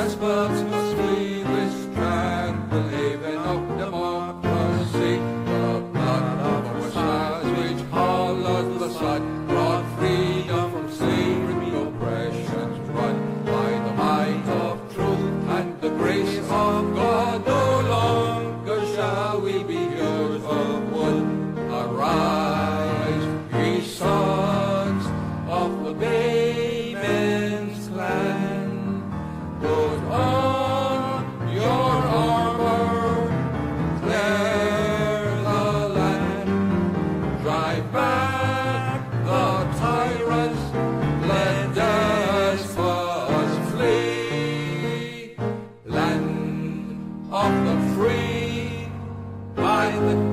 despots must flee this tranquil haven of democracy. The blood of our sires which hollowed the sod brought freedom from slavery, oppressions run by the might of truth and the grace of God. No longer shall we be heroes of wood. Arise, ye sons of the Baymen's clan, put on your armor, clear the land, drive back the tyrants, let despots flee. Land of the free, by the